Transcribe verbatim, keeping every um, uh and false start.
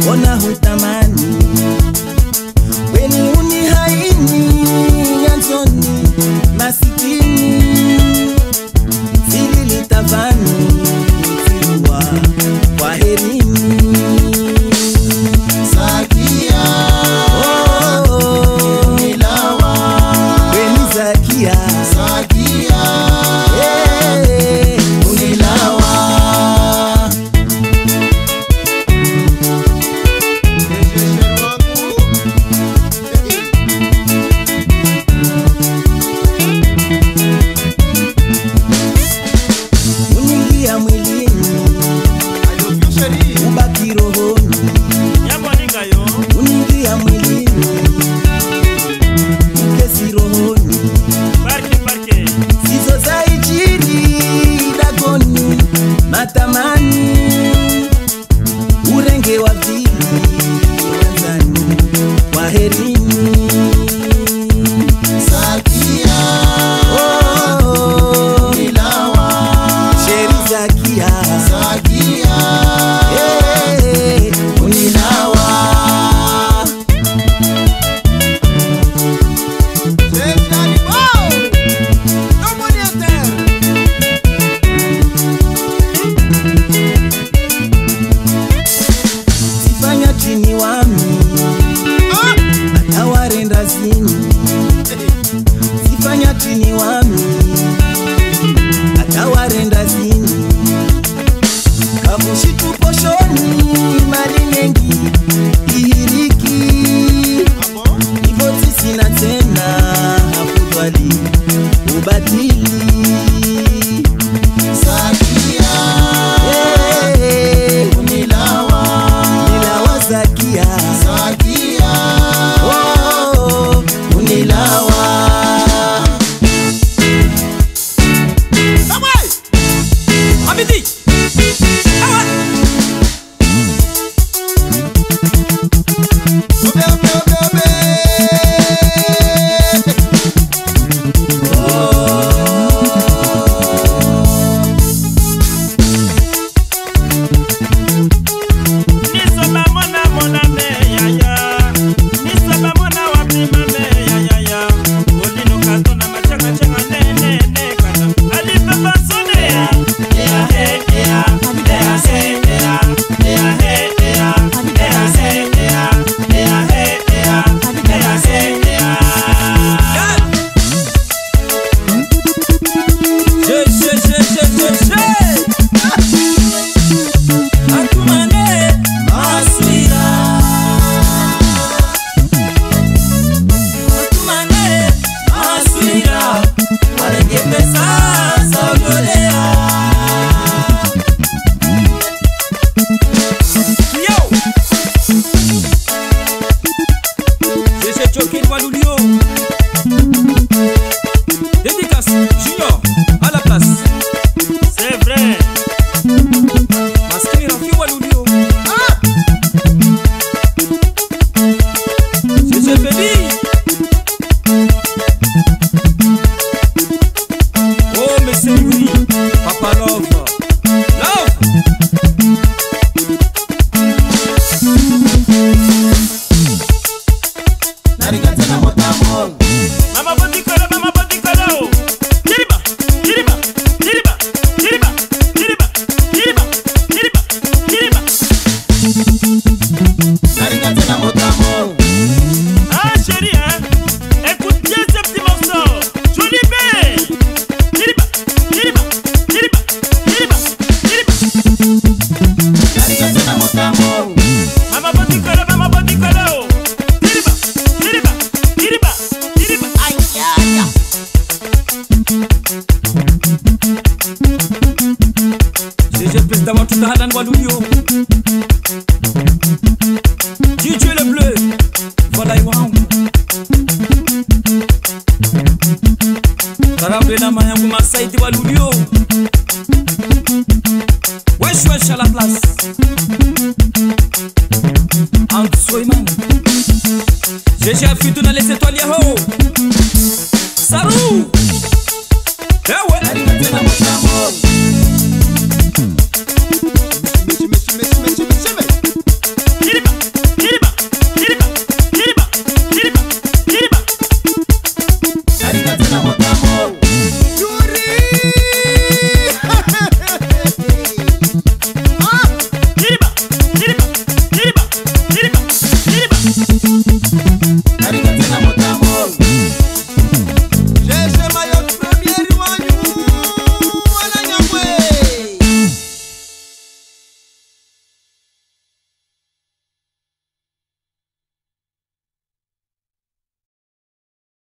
ona hutamani weni unihaini nyanzoni masikini zili litavani mtiwa kwa herini Zakia oh, oh, Nilawa weni Zakia Zakia hey, Unilawa uningia mwilini ubaki rohoni uningia mwilini ukesi rohoni sizo za ijiri dagoni matamani urenge wa vili wanzani waherini Zakia oh, Nilawa sheri Zakia Zakia hey, unilawa sifanya chini wami atawarenda zini sifanya chini wami atawarenda zini kavushituposhoni mali nyengi ihiriki ivoti sina tena hafudwali ubatili Zakia hey, Unilawa nilawa Zakia Zakia oh, unilawa Dédicace Junior à la place. C'est vrai. Masqué Rafi Walulio. G G Baby. Oh mais c'est lui. Papa Love. Love. Narikatena motamo Mama Botikolo, Mama Botikolo. Diriba, diriba, diriba, diriba, diriba, diriba, diriba, diriba. Narikatena motamo Ah chérie, hein? Écoute bien ce petit morceau. Johnny B. Diriba, diriba, diriba, diriba, diriba. Narikatena motamo Mama Botikolo, Mama Botikolo. Diriba, diriba, diriba, diriba. Ay ay ay G G P d'avoir tout à l'endroit Walulio. D J le bleu. Voilà Iwan. Karabela Mayangu Masaiti Walulio. Wesh wesh à la place. Ant Soyman. G G a fui dans les étoiles Yahoo.